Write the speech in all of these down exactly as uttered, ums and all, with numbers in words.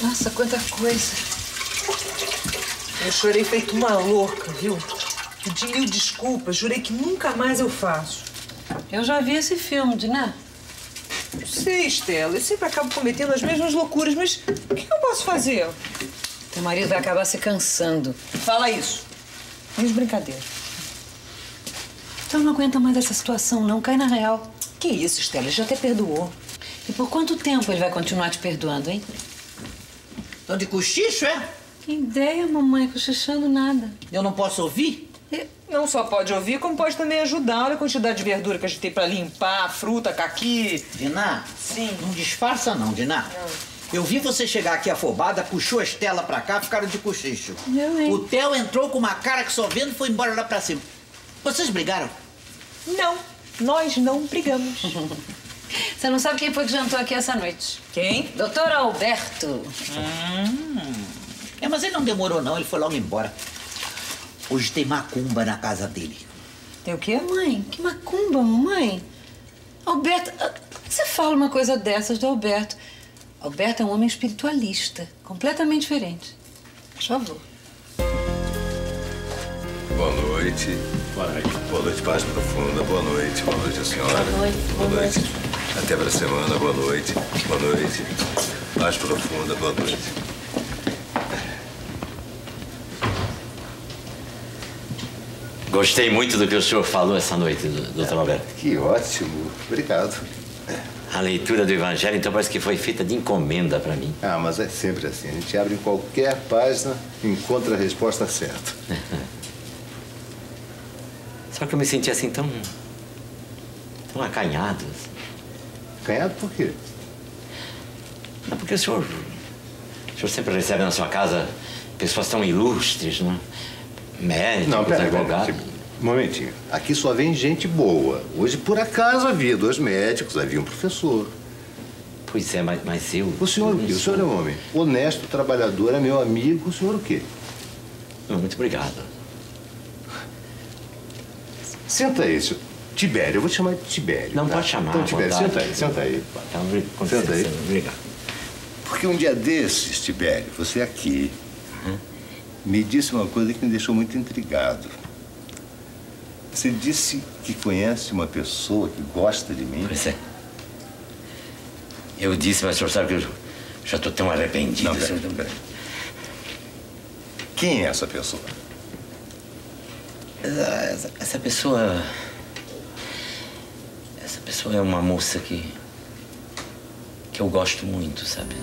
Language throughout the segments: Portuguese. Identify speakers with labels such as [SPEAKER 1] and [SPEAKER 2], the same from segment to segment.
[SPEAKER 1] Nossa, quanta coisa. Eu chorei feito uma louca, viu? Pedi mil desculpas, jurei que nunca mais eu faço.
[SPEAKER 2] Eu já vi esse filme, Diná.
[SPEAKER 1] Não sei, Estela. Eu sempre acabo cometendo as mesmas loucuras, mas o que eu posso fazer?
[SPEAKER 2] Teu marido vai acabar se cansando.
[SPEAKER 1] Fala isso. Menos brincadeira.
[SPEAKER 2] Então não aguenta mais essa situação, não. Cai na real.
[SPEAKER 1] Que isso, Estela? Ele já até perdoou.
[SPEAKER 2] E por quanto tempo ele vai continuar te perdoando, hein?
[SPEAKER 3] Tô de cochicho, é?
[SPEAKER 2] Que ideia, mamãe, cochichando nada.
[SPEAKER 3] Eu não posso ouvir?
[SPEAKER 1] Não só pode ouvir, como pode também ajudar. Olha a quantidade de verdura que a gente tem pra limpar, fruta, caqui.
[SPEAKER 3] Diná?
[SPEAKER 1] Sim.
[SPEAKER 3] Não disfarça não, Diná. Não. Eu vi você chegar aqui afobada, puxou a Estela pra cá, ficaram de cochicho.
[SPEAKER 2] Eu, hein?
[SPEAKER 3] O Theo entrou com uma cara que só vendo e foi embora lá pra cima. Vocês brigaram?
[SPEAKER 1] Não, nós não brigamos.
[SPEAKER 2] Você não sabe quem foi que jantou aqui essa noite?
[SPEAKER 1] Quem?
[SPEAKER 2] Doutor Alberto.
[SPEAKER 3] Hum. É, mas ele não demorou não, ele foi logo embora. Hoje tem macumba na casa dele.
[SPEAKER 1] Tem o quê?
[SPEAKER 2] Mãe, que macumba, mamãe. Alberto, por que você fala uma coisa dessas do Alberto? Alberto é um homem espiritualista, completamente diferente. Por favor.
[SPEAKER 4] Boa noite. Boa noite. Boa noite, paz profunda. Boa noite. Boa noite, a senhora.
[SPEAKER 2] Boa noite.
[SPEAKER 4] Boa noite. Até para a semana. Boa noite. Boa noite. Paz profunda. Boa noite.
[SPEAKER 5] Gostei muito do que o senhor falou essa noite, doutor Alberto.
[SPEAKER 4] Que ótimo. Obrigado.
[SPEAKER 5] A leitura do Evangelho, então, parece que foi feita de encomenda para mim.
[SPEAKER 4] Ah, mas é sempre assim. A gente abre em qualquer página e encontra a resposta certa.
[SPEAKER 5] Só que eu me senti assim tão... tão acanhado.
[SPEAKER 4] Acanhado por quê?
[SPEAKER 5] Não, porque o senhor... o senhor sempre recebe na sua casa pessoas tão ilustres, né? Médicos,
[SPEAKER 4] Não, pera,
[SPEAKER 5] advogados.
[SPEAKER 4] pera, um momentinho. Aqui só vem gente boa. Hoje, por acaso, havia dois médicos, havia um professor.
[SPEAKER 5] Pois é, mas, mas eu...
[SPEAKER 4] O senhor o quê? O senhor é um homem honesto, trabalhador, é meu amigo. O senhor o quê?
[SPEAKER 5] Muito obrigado.
[SPEAKER 4] Senta aí, senhor. Tibério, eu vou te chamar de Tibério.
[SPEAKER 5] Não,
[SPEAKER 4] tá?
[SPEAKER 5] pode chamar.
[SPEAKER 4] Então, Tibério,
[SPEAKER 5] vontade.
[SPEAKER 4] senta aí, senta aí.
[SPEAKER 5] Tá, com
[SPEAKER 4] Senta aí.
[SPEAKER 5] licença, obrigado.
[SPEAKER 4] Porque um dia desses, Tibério, você aqui, uhum. me disse uma coisa que me deixou muito intrigado. Você disse que conhece uma pessoa que gosta de mim.
[SPEAKER 5] Pois é. Eu disse, mas o senhor sabe que eu já estou tão arrependido.
[SPEAKER 4] Não, pera, pera. Quem é essa pessoa?
[SPEAKER 5] Essa, essa pessoa... Essa pessoa é uma moça que... que eu gosto muito, sabe?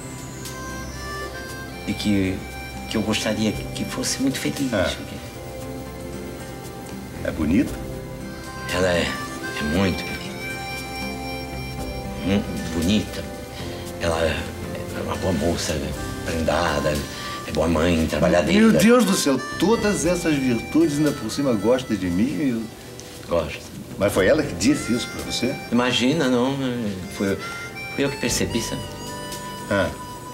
[SPEAKER 5] E que... que eu gostaria que fosse muito feliz.
[SPEAKER 4] Ah. É bonita?
[SPEAKER 5] Ela é... é muito bonita. Muito bonita. Ela é uma boa moça, prendada, é boa mãe, trabalhadeira.
[SPEAKER 4] Meu Deus do céu, todas essas virtudes ainda por cima gosta de mim? Eu...
[SPEAKER 5] Gosto.
[SPEAKER 4] Mas foi ela que disse isso pra você?
[SPEAKER 5] Imagina, não. Foi, foi eu que percebi, sabe?
[SPEAKER 4] Ah.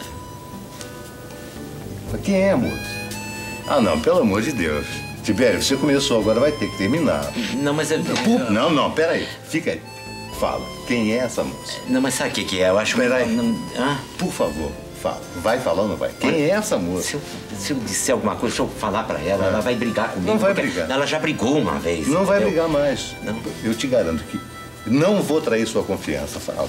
[SPEAKER 4] Mas quem é, moço? Ah, não, pelo amor de Deus. Tibério, você começou, agora vai ter que terminar.
[SPEAKER 5] Não, mas... Eu,
[SPEAKER 4] eu... Não, não, peraí. Fica aí. Fala, quem é essa moça?
[SPEAKER 5] Não, mas sabe o que, que é? Eu acho...
[SPEAKER 4] Peraí.
[SPEAKER 5] Não... Ah?
[SPEAKER 4] Por favor, fala. Vai falar ou não vai? Quem é essa moça?
[SPEAKER 5] Se eu, se eu disser alguma coisa, se eu falar pra ela, ah. ela vai brigar comigo.
[SPEAKER 4] Não vai brigar.
[SPEAKER 5] Ela já brigou uma vez.
[SPEAKER 4] Não
[SPEAKER 5] entendeu?
[SPEAKER 4] vai brigar mais.
[SPEAKER 5] Não.
[SPEAKER 4] Eu te garanto que não vou trair sua confiança. Fala.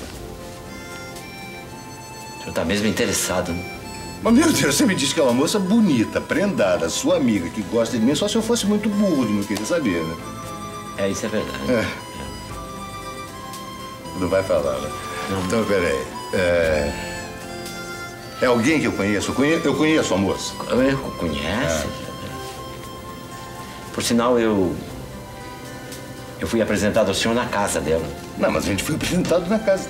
[SPEAKER 5] O senhor tá mesmo interessado, né?
[SPEAKER 4] Mas, meu Deus, você me disse que é uma moça bonita, prendada, sua amiga, que gosta de mim, só se eu fosse muito burro de não querer saber, né?
[SPEAKER 5] É, isso é verdade.
[SPEAKER 4] É. É. Não vai falar, né?
[SPEAKER 5] Não.
[SPEAKER 4] Então, peraí. É... é alguém que eu conheço? Eu conheço, eu conheço a moça.
[SPEAKER 5] Eu conhece? É. Por sinal, eu... Eu fui apresentado ao senhor na casa dela.
[SPEAKER 4] Não, mas a gente foi apresentado na casa.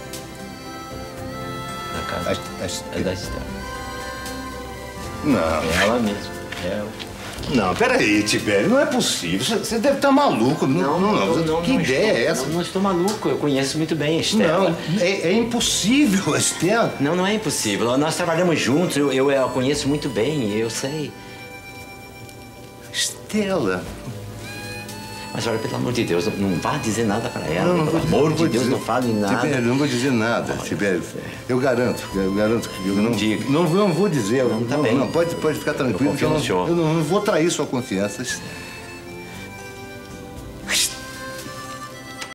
[SPEAKER 5] Na casa?
[SPEAKER 4] A, a...
[SPEAKER 5] É da Estela.
[SPEAKER 4] Não.
[SPEAKER 5] É ela mesmo. É ela.
[SPEAKER 4] Não, peraí, Tibério, não é possível. Você deve estar maluco. Não, não, não. não, não que não ideia
[SPEAKER 5] estou,
[SPEAKER 4] é essa?
[SPEAKER 5] Não, não estou maluco. Eu conheço muito bem a Estela.
[SPEAKER 4] Não, é, é impossível, a Estela.
[SPEAKER 5] Não, não é impossível. Nós trabalhamos juntos. Eu, eu, eu a conheço muito bem. Eu sei.
[SPEAKER 4] Estela.
[SPEAKER 5] Mas olha, pelo amor de Deus, não, não vá dizer nada para ela.
[SPEAKER 4] Não, não
[SPEAKER 5] pelo
[SPEAKER 4] vou,
[SPEAKER 5] amor
[SPEAKER 4] não vou
[SPEAKER 5] de Deus,
[SPEAKER 4] dizer.
[SPEAKER 5] não fale nada.
[SPEAKER 4] Tibério, não vou dizer nada, Tibério. Eu garanto, eu garanto que eu
[SPEAKER 5] Não
[SPEAKER 4] não,
[SPEAKER 5] diga.
[SPEAKER 4] não, não vou dizer.
[SPEAKER 5] Não, tá
[SPEAKER 4] não,
[SPEAKER 5] bem.
[SPEAKER 4] não, pode, pode ficar tranquilo.
[SPEAKER 5] Eu confio
[SPEAKER 4] que eu,
[SPEAKER 5] no
[SPEAKER 4] não,
[SPEAKER 5] senhor.
[SPEAKER 4] eu não, não vou trair sua confiança.